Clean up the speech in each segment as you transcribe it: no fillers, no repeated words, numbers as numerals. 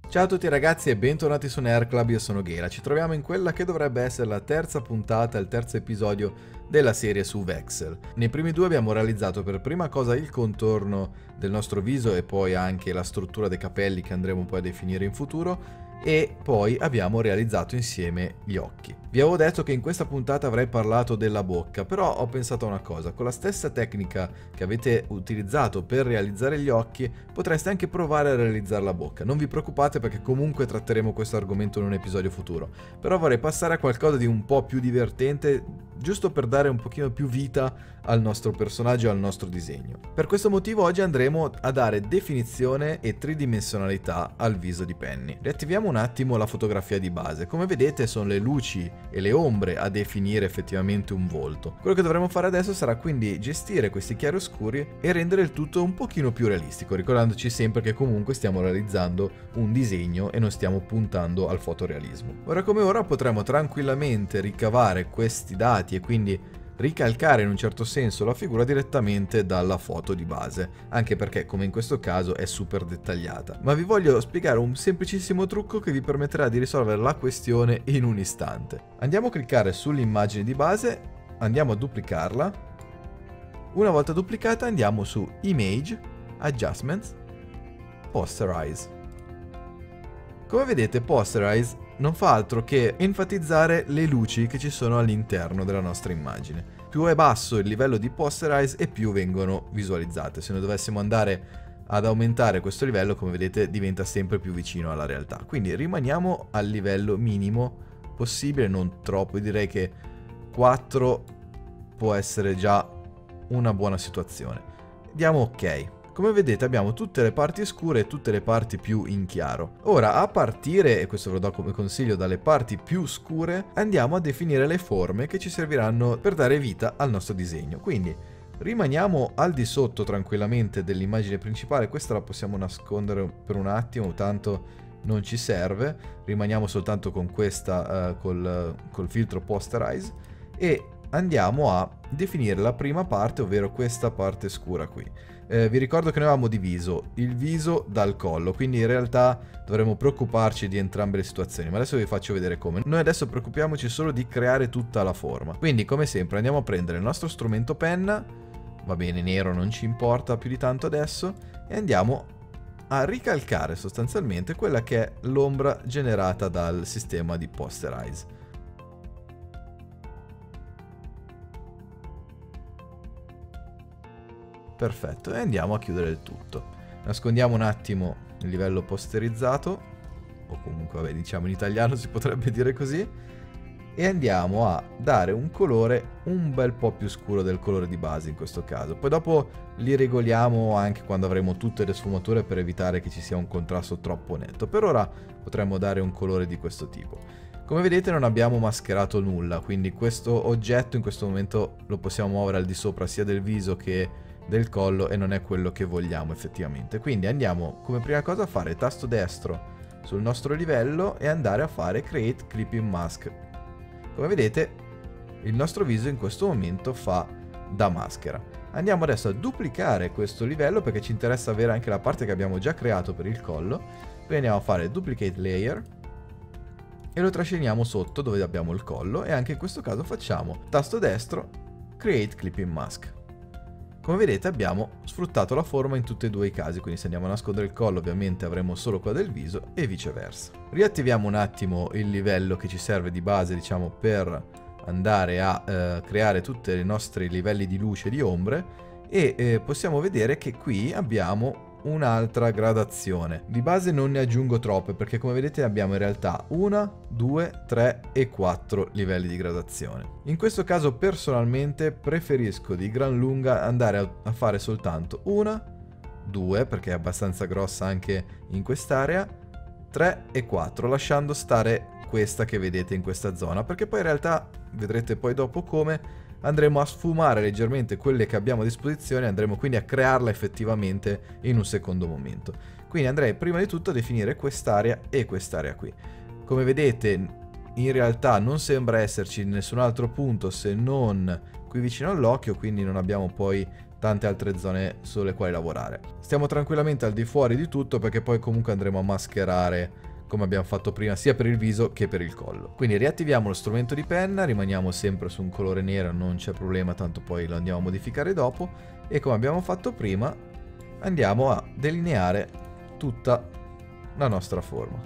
Ciao a tutti ragazzi e bentornati su Nerd Club, io sono Ghela. Ci troviamo in quella che dovrebbe essere la terza puntata, il terzo episodio della serie su Vexel. Nei primi due abbiamo realizzato per prima cosa il contorno del nostro viso e poi anche la struttura dei capelli che andremo poi a definire in futuro, e poi abbiamo realizzato insieme gli occhi. Vi avevo detto che in questa puntata avrei parlato della bocca, però ho pensato a una cosa: con la stessa tecnica che avete utilizzato per realizzare gli occhi potreste anche provare a realizzare la bocca. Non vi preoccupate perché comunque tratteremo questo argomento in un episodio futuro, però vorrei passare a qualcosa di un po' più divertente, giusto per dare un pochino più vita al nostro personaggio e al nostro disegno. Per questo motivo oggi andremo a dare definizione e tridimensionalità al viso di Penny. Riattiviamo un attimo la fotografia di base. Come vedete sono le luci e le ombre a definire effettivamente un volto. Quello che dovremo fare adesso sarà quindi gestire questi chiaroscuri e rendere il tutto un pochino più realistico, ricordandoci sempre che comunque stiamo realizzando un disegno e non stiamo puntando al fotorealismo. Ora come ora potremo tranquillamente ricavare questi dati e quindi ricalcare in un certo senso la figura direttamente dalla foto di base, anche perché come in questo caso è super dettagliata. Ma vi voglio spiegare un semplicissimo trucco che vi permetterà di risolvere la questione in un istante. Andiamo a cliccare sull'immagine di base, andiamo a duplicarla. Una volta duplicata andiamo su Image, Adjustments, Posterize. Come vedete Posterize non fa altro che enfatizzare le luci che ci sono all'interno della nostra immagine. Più è basso il livello di Posterize e più vengono visualizzate. Se noi dovessimo andare ad aumentare questo livello, come vedete, diventa sempre più vicino alla realtà. Quindi rimaniamo al livello minimo possibile, non troppo. Direi che 4 può essere già una buona situazione. Diamo ok. Come vedete abbiamo tutte le parti scure e tutte le parti più in chiaro. Ora, a partire, e questo ve lo do come consiglio, dalle parti più scure, andiamo a definire le forme che ci serviranno per dare vita al nostro disegno. Quindi rimaniamo al di sotto tranquillamente dell'immagine principale. Questa la possiamo nascondere per un attimo, tanto non ci serve. Rimaniamo soltanto con questa, col filtro Posterize, e andiamo a definire la prima parte, ovvero questa parte scura qui. Vi ricordo che noi avevamo diviso il viso dal collo, quindi in realtà dovremmo preoccuparci di entrambe le situazioni, ma adesso vi faccio vedere come. Noi adesso preoccupiamoci solo di creare tutta la forma. Quindi come sempre andiamo a prendere il nostro strumento penna, va bene, nero non ci importa più di tanto adesso, e andiamo a ricalcare sostanzialmente quella che è l'ombra generata dal sistema di Posterize. Perfetto, e andiamo a chiudere il tutto. Nascondiamo un attimo il livello posterizzato, o comunque vabbè, diciamo in italiano si potrebbe dire così, e andiamo a dare un colore un bel po' più scuro del colore di base in questo caso. Poi dopo li regoliamo anche quando avremo tutte le sfumature per evitare che ci sia un contrasto troppo netto. Per ora potremmo dare un colore di questo tipo. Come vedete non abbiamo mascherato nulla, quindi questo oggetto in questo momento lo possiamo muovere al di sopra sia del viso che del collo, e non è quello che vogliamo effettivamente. Quindi andiamo come prima cosa a fare tasto destro sul nostro livello e andare a fare Create Clipping Mask. Come vedete il nostro viso in questo momento fa da maschera. Andiamo adesso a duplicare questo livello perché ci interessa avere anche la parte che abbiamo già creato per il collo. Quindi andiamo a fare Duplicate Layer e lo trasciniamo sotto dove abbiamo il collo, e anche in questo caso facciamo tasto destro Create Clipping Mask. Come vedete abbiamo sfruttato la forma in tutti e due i casi, quindi se andiamo a nascondere il collo ovviamente avremo solo quella del viso e viceversa. Riattiviamo un attimo il livello che ci serve di base, diciamo, per andare a creare tutti i nostri livelli di luce e di ombre, e possiamo vedere che qui abbiamo un'altra gradazione. Di base non ne aggiungo troppe perché come vedete abbiamo in realtà 1, 2, 3 e 4 livelli di gradazione. In questo caso personalmente preferisco di gran lunga andare a fare soltanto 1, 2 perché è abbastanza grossa anche in quest'area, 3 e 4, lasciando stare questa che vedete in questa zona, perché poi in realtà vedrete poi dopo come andremo a sfumare leggermente quelle che abbiamo a disposizione, andremo quindi a crearla effettivamente in un secondo momento. Quindi andrei prima di tutto a definire quest'area e quest'area qui. Come vedete in realtà non sembra esserci nessun altro punto se non qui vicino all'occhio, quindi non abbiamo poi tante altre zone sulle quali lavorare. Stiamo tranquillamente al di fuori di tutto perché poi comunque andremo a mascherare come abbiamo fatto prima sia per il viso che per il collo. Quindi riattiviamo lo strumento di penna, rimaniamo sempre su un colore nero, non c'è problema, tanto poi lo andiamo a modificare dopo, e come abbiamo fatto prima andiamo a delineare tutta la nostra forma.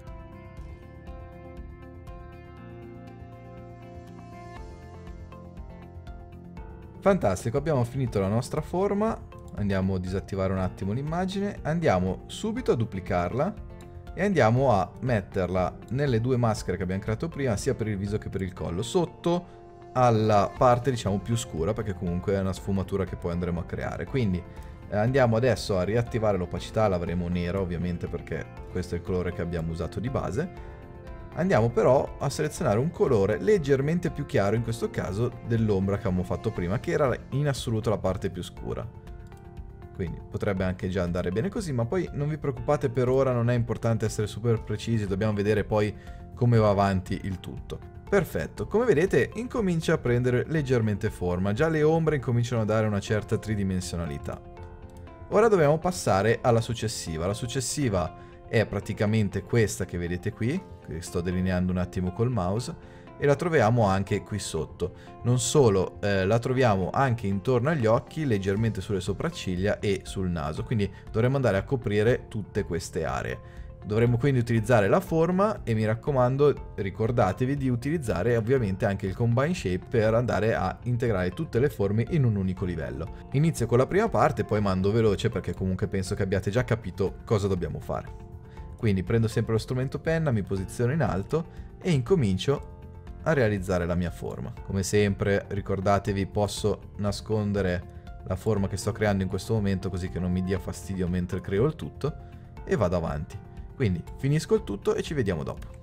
Fantastico, abbiamo finito la nostra forma, andiamo a disattivare un attimo l'immagine, andiamo subito a duplicarla e andiamo a metterla nelle due maschere che abbiamo creato prima, sia per il viso che per il collo, sotto alla parte diciamo più scura, perché comunque è una sfumatura che poi andremo a creare. Quindi andiamo adesso a riattivare l'opacità, l'avremo nera ovviamente perché questo è il colore che abbiamo usato di base. Andiamo però a selezionare un colore leggermente più chiaro, in questo caso dell'ombra che avevamo fatto prima, che era in assoluto la parte più scura. Quindi potrebbe anche già andare bene così, ma poi non vi preoccupate, per ora non è importante essere super precisi, dobbiamo vedere poi come va avanti il tutto. Perfetto, come vedete incomincia a prendere leggermente forma, già le ombre incominciano a dare una certa tridimensionalità. Ora dobbiamo passare alla successiva. La successiva è praticamente questa che vedete qui, che sto delineando un attimo col mouse, e la troviamo anche qui sotto. Non solo, la troviamo anche intorno agli occhi, leggermente sulle sopracciglia e sul naso, quindi dovremo andare a coprire tutte queste aree. Dovremo quindi utilizzare la forma e mi raccomando ricordatevi di utilizzare ovviamente anche il Combine Shape per andare a integrare tutte le forme in un unico livello. Inizio con la prima parte, poi mando veloce perché comunque penso che abbiate già capito cosa dobbiamo fare. Quindi prendo sempre lo strumento penna, mi posiziono in alto e incomincio a realizzare la mia forma. Come sempre ricordatevi, posso nascondere la forma che sto creando in questo momento così che non mi dia fastidio mentre creo il tutto, e vado avanti. Quindi finisco il tutto e ci vediamo dopo.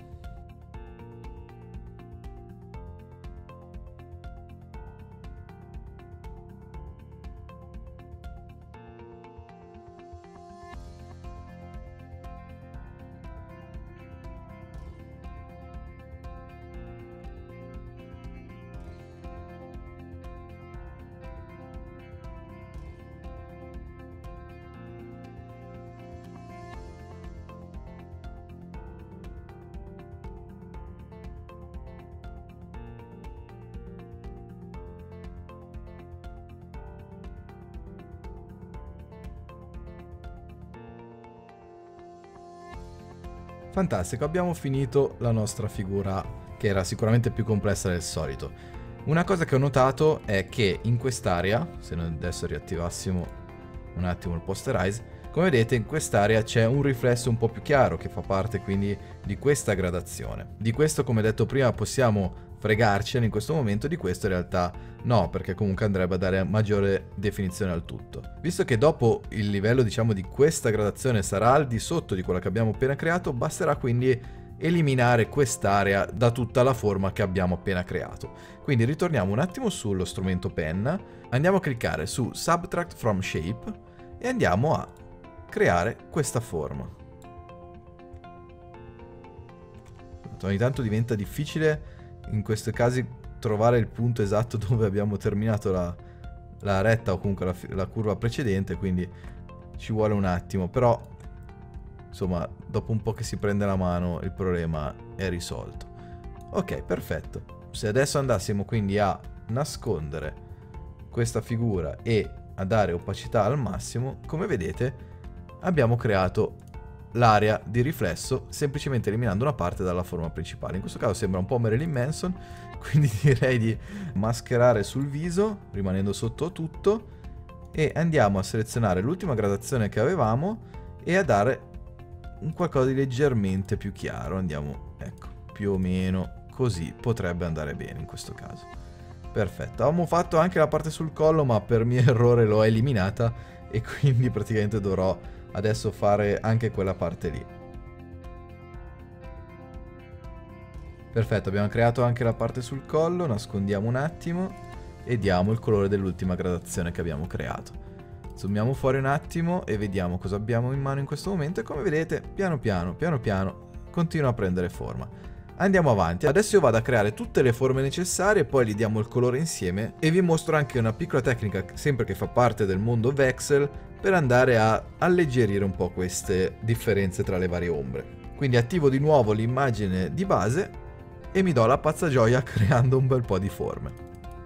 Fantastico, abbiamo finito la nostra figura, che era sicuramente più complessa del solito. Una cosa che ho notato è che in quest'area, se noi adesso riattivassimo un attimo il posterize, come vedete in quest'area c'è un riflesso un po' più chiaro che fa parte quindi di questa gradazione. Di questo, come detto prima, possiamo fregarcene in questo momento, di questo in realtà no, perché comunque andrebbe a dare maggiore definizione al tutto. Visto che dopo il livello diciamo di questa gradazione sarà al di sotto di quella che abbiamo appena creato, basterà quindi eliminare quest'area da tutta la forma che abbiamo appena creato. Quindi ritorniamo un attimo sullo strumento penna, andiamo a cliccare su Subtract from Shape e andiamo a creare questa forma. Ogni tanto diventa difficile in questi casi trovare il punto esatto dove abbiamo terminato la retta o comunque la curva precedente, quindi ci vuole un attimo, però insomma dopo un po' che si prende la mano il problema è risolto. Ok, perfetto. Se adesso andassimo quindi a nascondere questa figura e a dare opacità al massimo, come vedete abbiamo creato l'area di riflesso semplicemente eliminando una parte dalla forma principale. In questo caso sembra un po' Marilyn Manson, quindi direi di mascherare sul viso rimanendo sotto tutto e andiamo a selezionare l'ultima gradazione che avevamo e a dare un qualcosa di leggermente più chiaro. Andiamo, ecco, più o meno così potrebbe andare bene in questo caso. Perfetto, avevamo fatto anche la parte sul collo ma per mio errore l'ho eliminata e quindi praticamente dovrò adesso fare anche quella parte lì. Perfetto, abbiamo creato anche la parte sul collo, nascondiamo un attimo e diamo il colore dell'ultima gradazione che abbiamo creato. Zoomiamo fuori un attimo e vediamo cosa abbiamo in mano in questo momento e come vedete piano piano continua a prendere forma. Andiamo avanti, adesso io vado a creare tutte le forme necessarie, poi gli diamo il colore insieme e vi mostro anche una piccola tecnica, sempre che fa parte del mondo Vexel, per andare a alleggerire un po' queste differenze tra le varie ombre. Quindi attivo di nuovo l'immagine di base e mi do la pazza gioia creando un bel po' di forme.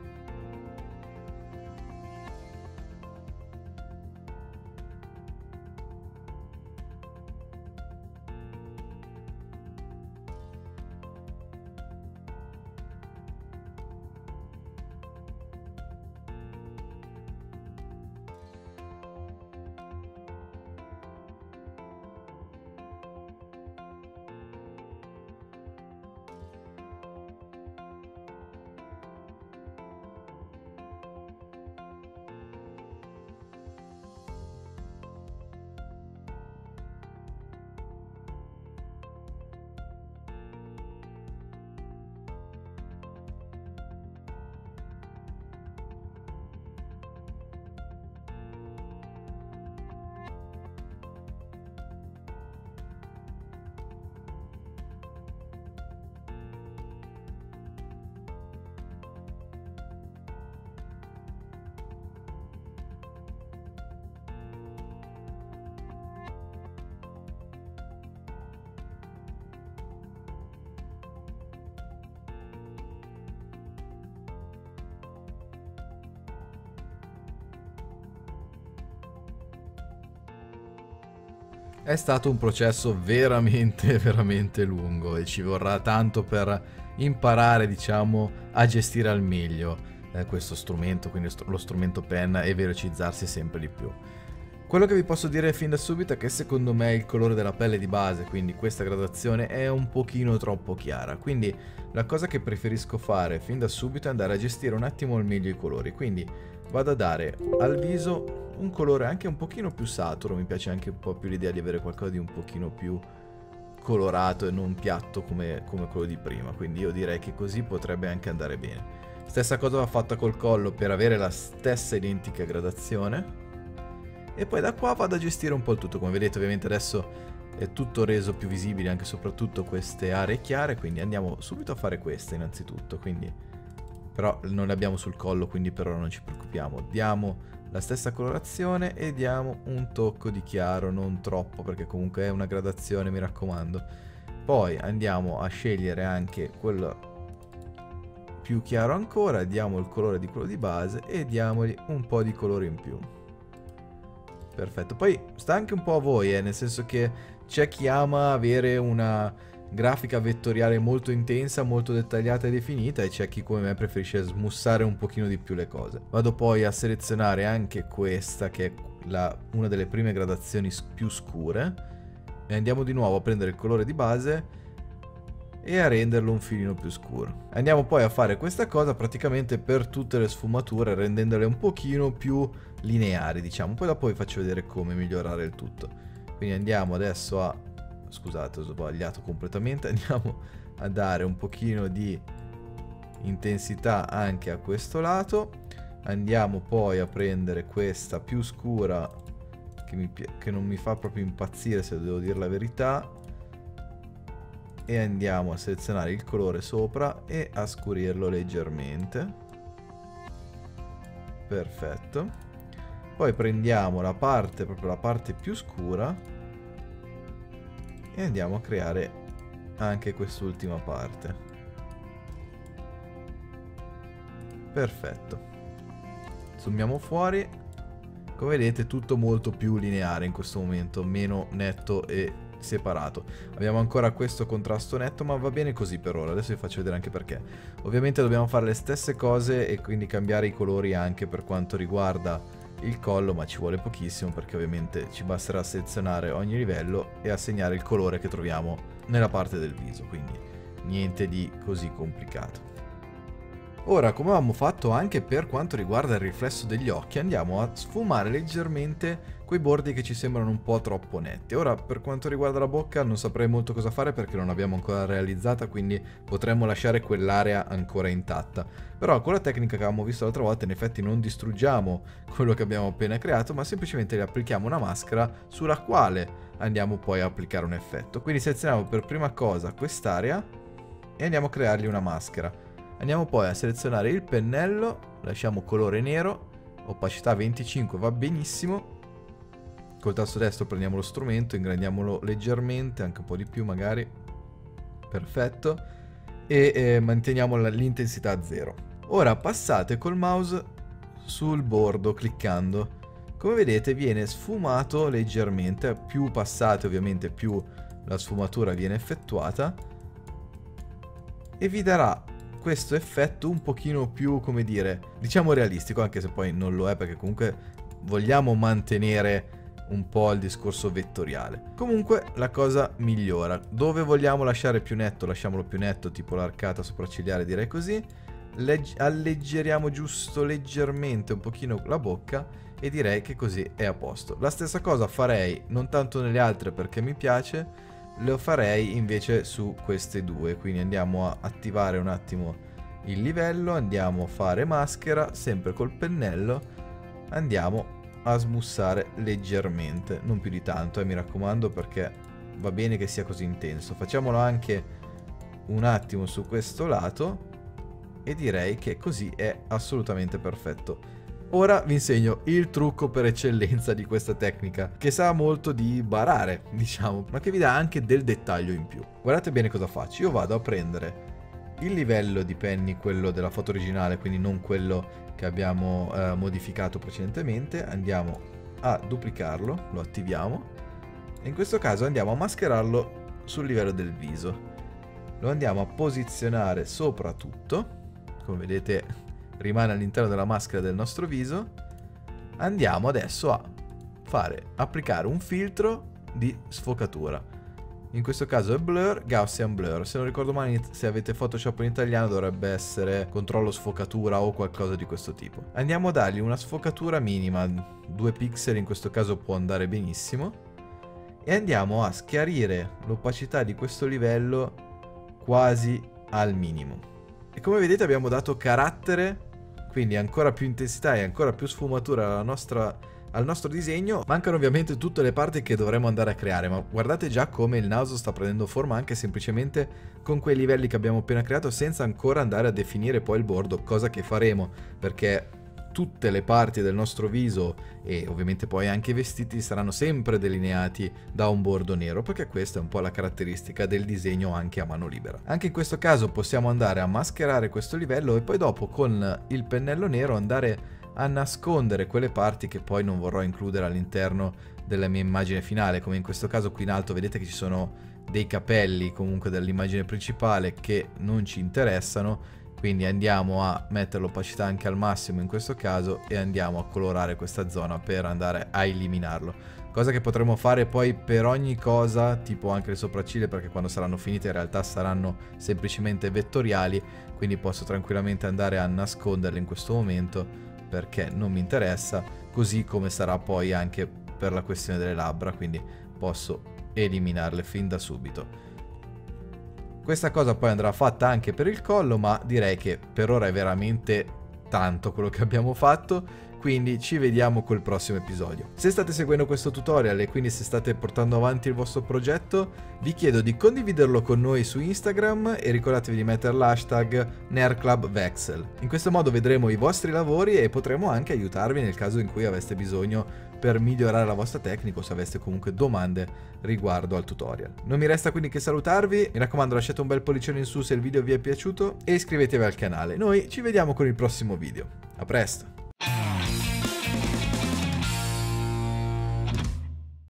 È stato un processo veramente lungo e ci vorrà tanto per imparare, diciamo, a gestire al meglio questo strumento, quindi lo strumento penna, e velocizzarsi sempre di più. Quello che vi posso dire fin da subito è che secondo me il colore della pelle di base, quindi questa gradazione, è un pochino troppo chiara, quindi la cosa che preferisco fare fin da subito è andare a gestire un attimo al meglio i colori, quindi vado a dare al viso un colore anche un pochino più saturo, mi piace anche un po' più l'idea di avere qualcosa di un pochino più colorato e non piatto come quello di prima, quindi io direi che così potrebbe anche andare bene. Stessa cosa va fatta col collo per avere la stessa identica gradazione. E poi da qua vado a gestire un po' il tutto, come vedete ovviamente adesso è tutto reso più visibile, anche e soprattutto queste aree chiare, quindi andiamo subito a fare queste innanzitutto, quindi però non le abbiamo sul collo, quindi per ora non ci preoccupiamo. Diamo la stessa colorazione e diamo un tocco di chiaro, non troppo perché comunque è una gradazione, mi raccomando. Poi andiamo a scegliere anche quello più chiaro ancora, diamo il colore di quello di base e diamogli un po' di colore in più. Perfetto, poi sta anche un po' a voi, nel senso che c'è chi ama avere una grafica vettoriale molto intensa, molto dettagliata e definita, e c'è chi come me preferisce smussare un pochino di più le cose. Vado poi a selezionare anche questa, che è una delle prime gradazioni più scure, e andiamo di nuovo a prendere il colore di base e a renderlo un filino più scuro. Andiamo poi a fare questa cosa praticamente per tutte le sfumature, rendendole un pochino più lineari, diciamo. Poi dopo vi faccio vedere come migliorare il tutto. Quindi andiamo adesso a... Scusate, ho sbagliato completamente. Andiamo a dare un pochino di intensità anche a questo lato. Andiamo poi a prendere questa più scura che non mi fa proprio impazzire, se devo dire la verità, e andiamo a selezionare il colore sopra e a scurirlo leggermente. Perfetto. Poi prendiamo proprio la parte più scura e andiamo a creare anche quest'ultima parte. Perfetto. Zoomiamo fuori. Come vedete tutto molto più lineare in questo momento, meno netto e separato. Abbiamo ancora questo contrasto netto, ma va bene così per ora. Adesso vi faccio vedere anche perché. Ovviamente dobbiamo fare le stesse cose e quindi cambiare i colori anche per quanto riguarda il collo, ma ci vuole pochissimo perché ovviamente ci basterà selezionare ogni livello e assegnare il colore che troviamo nella parte del viso, quindi niente di così complicato. Ora, come avevamo fatto anche per quanto riguarda il riflesso degli occhi, andiamo a sfumare leggermente quei bordi che ci sembrano un po' troppo netti. Ora, per quanto riguarda la bocca, non saprei molto cosa fare perché non l'abbiamo ancora realizzata, quindi potremmo lasciare quell'area ancora intatta. Però con la tecnica che avevamo visto l'altra volta, in effetti non distruggiamo quello che abbiamo appena creato, ma semplicemente le applichiamo una maschera sulla quale andiamo poi a applicare un effetto. Quindi selezioniamo per prima cosa quest'area e andiamo a creargli una maschera. Andiamo poi a selezionare il pennello, lasciamo colore nero, opacità 25 va benissimo. Col tasto destro prendiamo lo strumento, ingrandiamolo leggermente, anche un po' di più magari. Perfetto. E manteniamo l'intensità a 0. Ora passate col mouse sul bordo cliccando. Come vedete viene sfumato leggermente, più passate ovviamente più la sfumatura viene effettuata e vi darà questo effetto un pochino più, come dire, diciamo realistico, anche se poi non lo è perché comunque vogliamo mantenere un po' il discorso vettoriale. Comunque la cosa migliora. Dove vogliamo lasciare più netto, lasciamolo più netto, tipo l'arcata sopraccigliare direi così. Alleggeriamo giusto leggermente un pochino la bocca e direi che così è a posto. La stessa cosa farei non tanto nelle altre perché mi piace, lo farei invece su queste due. Quindi andiamo a attivare un attimo il livello, andiamo a fare maschera, sempre col pennello, andiamo a smussare leggermente, non più di tanto, mi raccomando, perché va bene che sia così intenso. Facciamolo anche un attimo su questo lato e direi che così è assolutamente perfetto. Ora vi insegno il trucco per eccellenza di questa tecnica, che sa molto di barare, diciamo, ma che vi dà anche del dettaglio in più. Guardate bene cosa faccio. Io vado a prendere il livello di penny, quello della foto originale, quindi non quello che abbiamo modificato precedentemente. Andiamo a duplicarlo, lo attiviamo e in questo caso andiamo a mascherarlo sul livello del viso. Lo andiamo a posizionare sopra tutto, come vedete rimane all'interno della maschera del nostro viso. Andiamo adesso a applicare un filtro di sfocatura. In questo caso è blur, Gaussian blur. Se non ricordo male, se avete Photoshop in italiano dovrebbe essere controllo sfocatura o qualcosa di questo tipo. Andiamo a dargli una sfocatura minima, 2 pixel in questo caso può andare benissimo. E andiamo a schiarire l'opacità di questo livello quasi al minimo. E come vedete abbiamo dato carattere, quindi ancora più intensità e ancora più sfumatura al nostro disegno. Mancano ovviamente tutte le parti che dovremo andare a creare, ma guardate già come il naso sta prendendo forma anche semplicemente con quei livelli che abbiamo appena creato, senza ancora andare a definire poi il bordo, cosa che faremo, perché tutte le parti del nostro viso e ovviamente poi anche i vestiti saranno sempre delineati da un bordo nero, perché questa è un po' la caratteristica del disegno anche a mano libera. Anche in questo caso possiamo andare a mascherare questo livello e poi dopo con il pennello nero andare a nascondere quelle parti che poi non vorrò includere all'interno della mia immagine finale, come in questo caso qui in alto vedete che ci sono dei capelli comunque dell'immagine principale che non ci interessano. Quindi andiamo a mettere l'opacità anche al massimo in questo caso e andiamo a colorare questa zona per andare a eliminarlo. Cosa che potremo fare poi per ogni cosa, tipo anche le sopracciglia, perché quando saranno finite in realtà saranno semplicemente vettoriali, quindi posso tranquillamente andare a nasconderle in questo momento perché non mi interessa, così come sarà poi anche per la questione delle labbra, quindi posso eliminarle fin da subito. Questa cosa poi andrà fatta anche per il collo, ma direi che per ora è veramente tanto quello che abbiamo fatto, quindi ci vediamo col prossimo episodio. Se state seguendo questo tutorial e quindi se state portando avanti il vostro progetto, vi chiedo di condividerlo con noi su Instagram e ricordatevi di mettere l'hashtag NerdClubVexel. In questo modo vedremo i vostri lavori e potremo anche aiutarvi nel caso in cui aveste bisogno per migliorare la vostra tecnica o se aveste comunque domande riguardo al tutorial. Non mi resta quindi che salutarvi, mi raccomando lasciate un bel pollicione in su se il video vi è piaciuto e iscrivetevi al canale. Noi ci vediamo con il prossimo video. A presto!